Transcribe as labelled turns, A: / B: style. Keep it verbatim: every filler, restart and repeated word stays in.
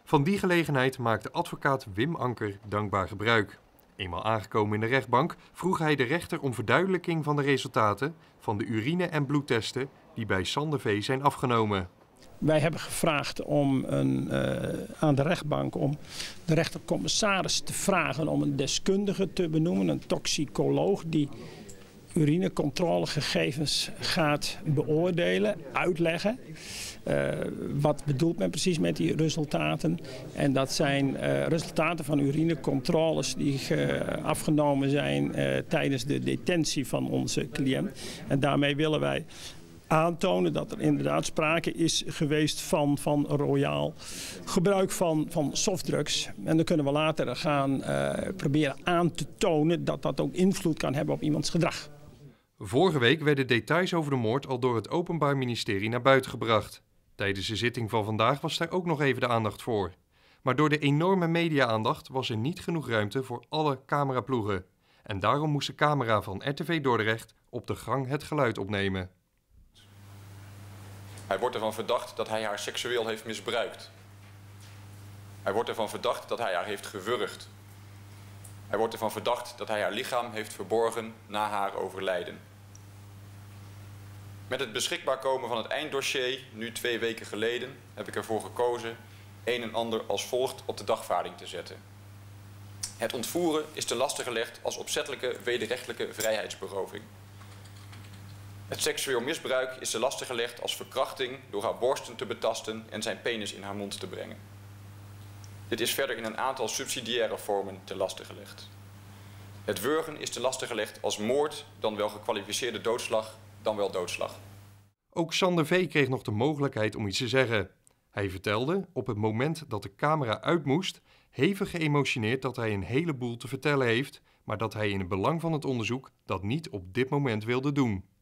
A: Van die gelegenheid maakte advocaat Wim Anker dankbaar gebruik. Eenmaal aangekomen in de rechtbank vroeg hij de rechter om verduidelijking van de resultaten van de urine- en bloedtesten die bij Sander V. zijn afgenomen.
B: Wij hebben gevraagd om een, uh, aan de rechtbank om de rechtercommissaris te vragen om een deskundige te benoemen, een toxicoloog die urinecontrolegegevens gaat beoordelen, uitleggen. Uh, wat bedoelt men precies met die resultaten? En dat zijn uh, resultaten van urinecontroles die uh, afgenomen zijn uh, tijdens de detentie van onze cliënt. En daarmee willen wij aantonen dat er inderdaad sprake is geweest van, van royaal gebruik van, van softdrugs. En dan kunnen we later gaan uh, proberen aan te tonen dat dat ook invloed kan hebben op iemands gedrag.
A: Vorige week werden details over de moord al door het Openbaar Ministerie naar buiten gebracht. Tijdens de zitting van vandaag was daar ook nog even de aandacht voor. Maar door de enorme media-aandacht was er niet genoeg ruimte voor alle cameraploegen. En daarom moest de camera van R T V Dordrecht op de gang het geluid opnemen.
C: Hij wordt ervan verdacht dat hij haar seksueel heeft misbruikt. Hij wordt ervan verdacht dat hij haar heeft gewurgd. Hij wordt ervan verdacht dat hij haar lichaam heeft verborgen na haar overlijden. Met het beschikbaar komen van het einddossier, nu twee weken geleden, heb ik ervoor gekozen een en ander als volgt op de dagvaarding te zetten. Het ontvoeren is te laste gelegd als opzettelijke wederrechtelijke vrijheidsberoving. Het seksueel misbruik is te laste gelegd als verkrachting door haar borsten te betasten en zijn penis in haar mond te brengen. Dit is verder in een aantal subsidiaire vormen te laste gelegd. Het wurgen is te laste gelegd als moord, dan wel gekwalificeerde doodslag, dan wel doodslag.
A: Ook Sander V. kreeg nog de mogelijkheid om iets te zeggen. Hij vertelde, op het moment dat de camera uit moest, hevig geëmotioneerd dat hij een heleboel te vertellen heeft, maar dat hij in het belang van het onderzoek dat niet op dit moment wilde doen.